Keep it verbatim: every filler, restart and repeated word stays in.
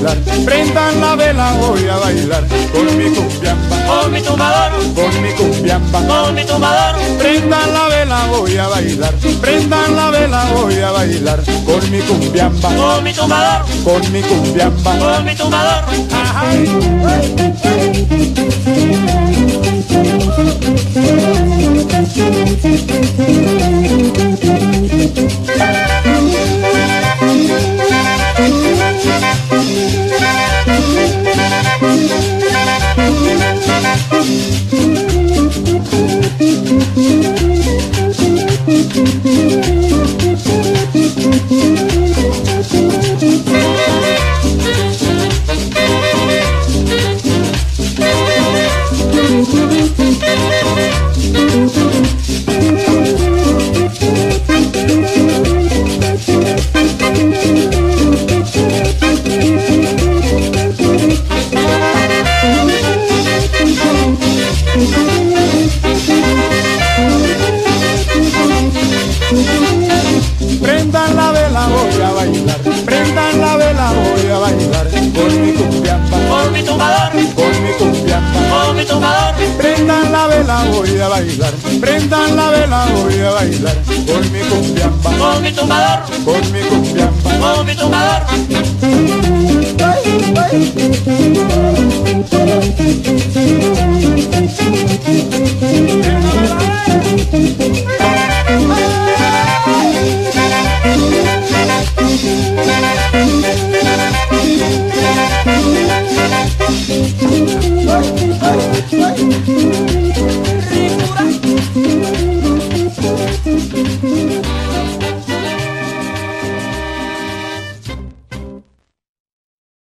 bailar. Prendan la vela, voy a bailar con mi cumbiamba, con mi tumbador, con mi cumbiamba, con mi tumbador. Prendan la vela, voy a bailar. Prendan la vela, voy a bailar con mi cumbiamba, Con mi tumbador, con mi cumbiamba. con mi tumbador. Prendan la vela, voy a bailar. Prendan la vela, voy a bailar con mi cumbiamba, Con mi tumbador, con mi cumbiamba. con mi tumbador. Prendan la vela, voy a bailar. Prendan la vela, voy a bailar con mi cumbiamba, Con mi tumbador, con mi cumbiamba. con mi tumbador. Ricura.